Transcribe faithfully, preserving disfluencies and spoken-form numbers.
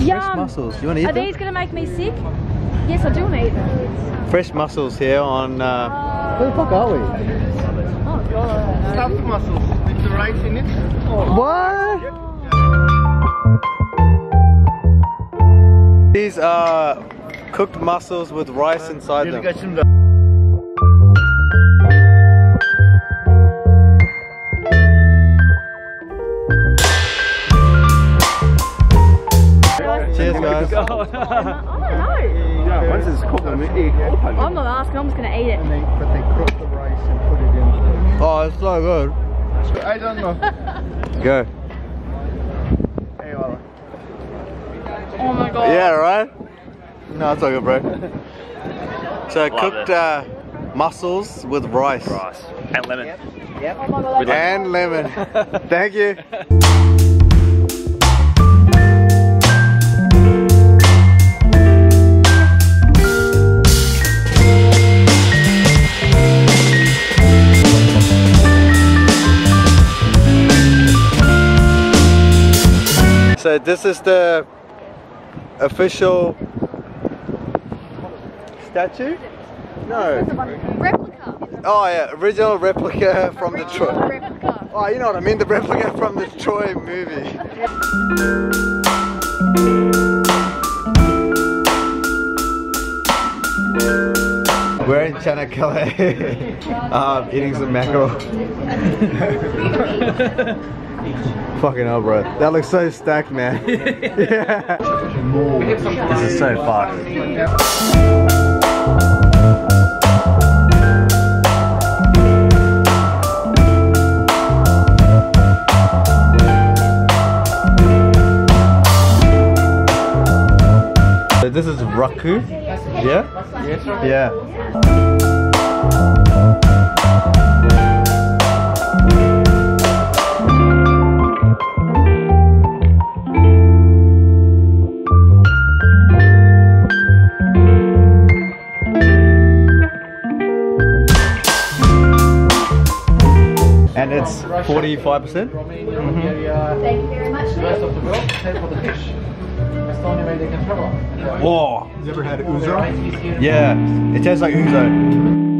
Fresh mussels. You want to eat Are them? these going to make me sick? Yes, I do want to eat them. Fresh mussels here on... Uh, where the fuck are we? Oh god. Stuffed mussels with the rice in it. What? These are cooked mussels with rice inside them. Cheers, guys. I don't know. Yeah, once it's cooked, we eat open. I'm not asking, I'm just going to eat it. And they, but they cook the rice and put it in. Oh, it's so good. I don't know. Go. Hey, Walla. Oh my god. Yeah, right? No, it's all good, bro. So Love cooked it. uh, mussels with rice. Rice. And lemon. Yep. Yep. Oh my god, And lemon. Thank you. So this is the official statue? No. replica. Oh yeah, original replica from the Troy. Replica. Oh, you know what I mean, the replica from the Troy movie. We're in Canakkale, um, eating some mackerel. Fucking hell, bro. That looks so stacked, man. Yeah. This is so fast. So this is raku. Yeah? Yes, sir. Yeah. And it's forty-five percent? Mm-hmm. Thank you very much. Whoa! You ever had ouzo? Yeah, it tastes like ouzo.